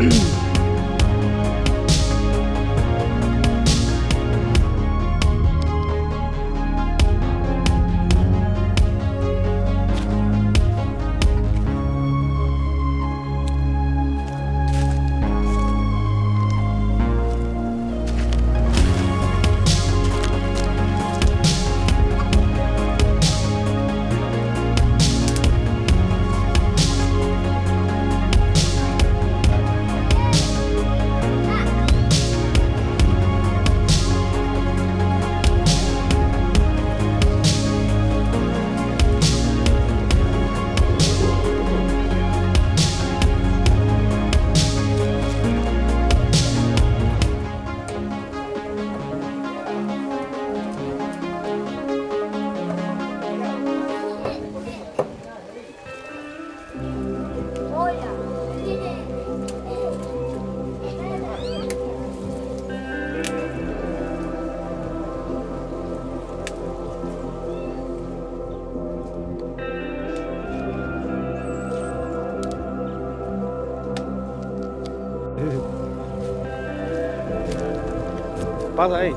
Pasa ahí.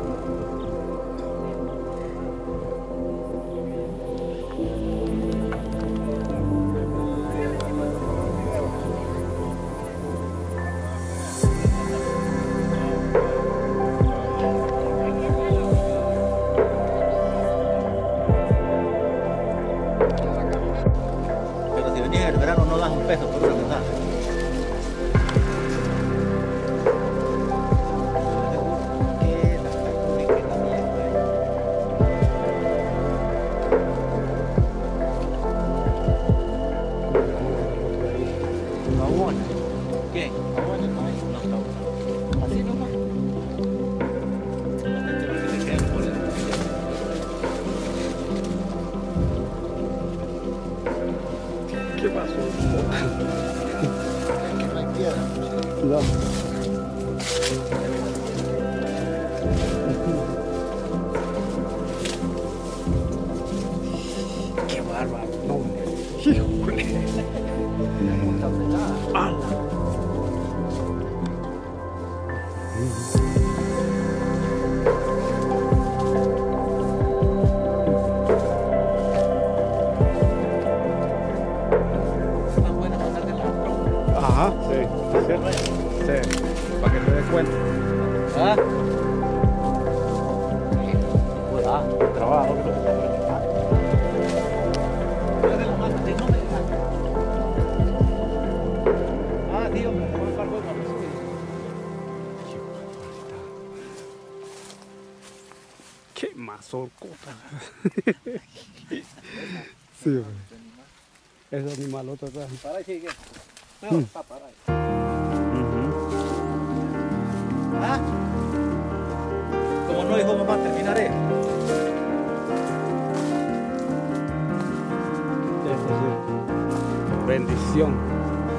Pero si venís en el verano no das un peso por una persona. ¿Qué? Así nomás. Solamente lo que le queda por el ¿Qué pasó? que no hay piedra. No. Qué bárbaro. No, híjole. Está pelada. ¡Hala! Es más buena mandarte la tronca. Ajá, sí, es cierto. Sí, para que te des cuenta. ¿Ah? Cuidado, trabajo. De la mata, que no me dejan. Ah, tío, me voy a cargo de papá. Qué mazorcota. Sí, güey. Ese animal otro atrás. Para ahí, sigue. No, está para ahí. ¿Ah? Como no dijo mamá, terminaré. Eso sí. Bendición.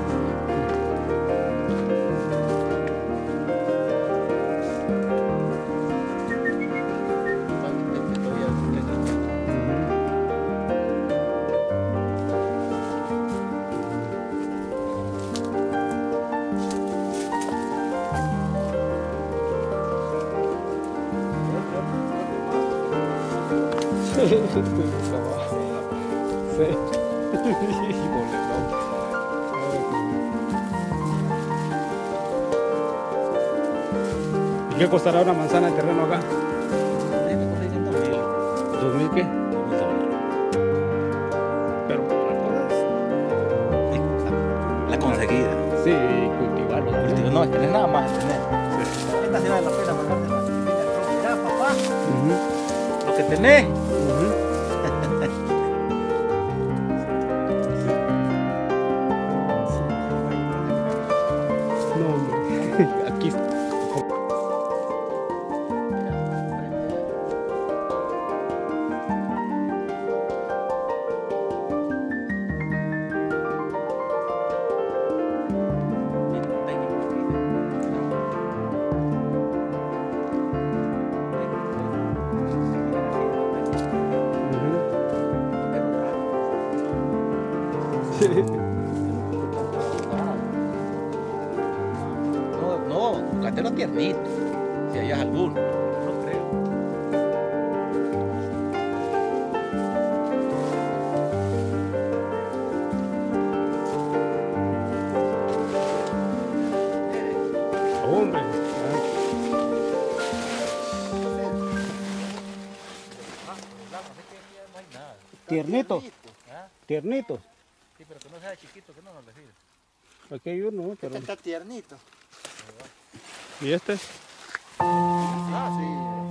Sí. Híjole, no. ¿Y qué costará una manzana de terreno acá? ¿2000 qué? Pero La conseguida. sí, cultivarlo. No, es tener nada más, es tener. Sí. Ahorita sí vale la pena mandarte la semilla. Ya, papá, Ujú, lo que tenés. ujú. No, hombre. Aquí No, buscate los tiernitos. Si hayas alguno. No creo. Hombre. No hay nada. Tiernito. ¿Ah? Tiernito. Sí, pero que no sea chiquito, que no nos le sirve. Aquí hay uno, pero... Está tiernito. ¿Y este? Ah, sí.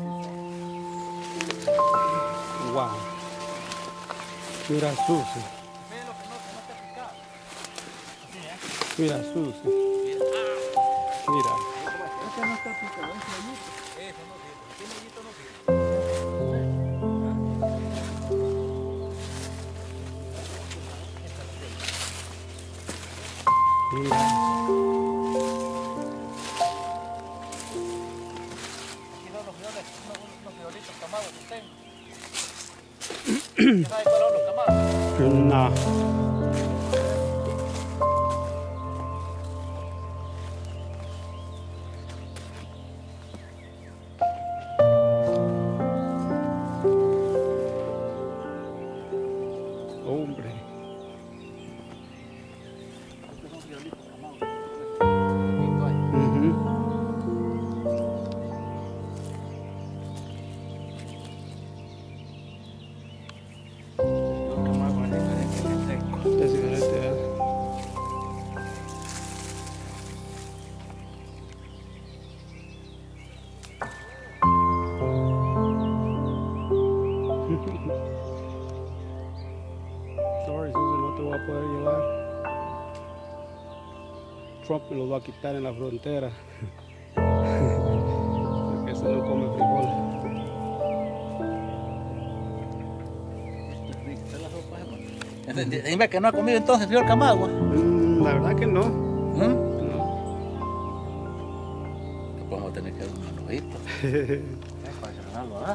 Wow. Mira sucio. Ve lo que no está picado. Mira sucio. Mira. Este no está picado, es hoyito. Eso no sirve. Si tiene hoyito no sirve. Mira. Aquí son los frijoles, unos frijolitos camados que tengo. ¿Ya sabes cuáles son los camados? No. Hombre. Estos son frijolitos camados. Ujú. Los camados es diferente que el seco. Es diferente, ¿eh? Sorry, Susan, no te voy a poder llevar. Trump me los va a quitar en la frontera. Porque ese no come frijol. Esto es rico, esta es la sopa, hermano. Dime que no ha comido entonces frijol camagua. La verdad que no. ¿Mm? No. Vamos a tener que dar un manojito. Para cerrarlo, ¿ah?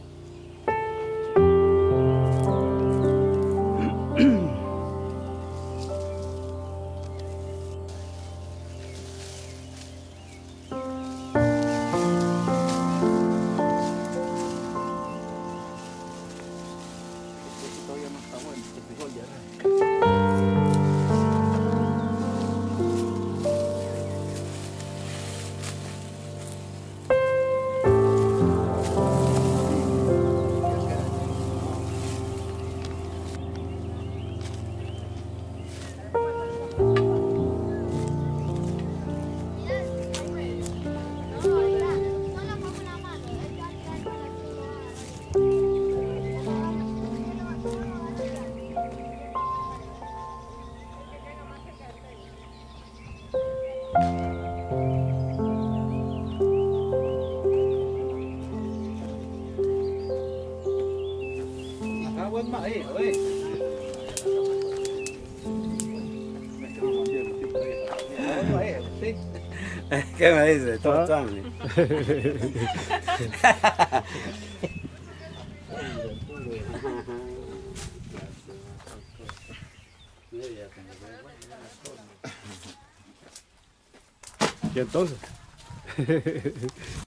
Este todavía no está bueno, este frijol ya. Acá buen maíz, oye. ¿Qué me dice? Ah. Todo Tommy. ¿Y entonces?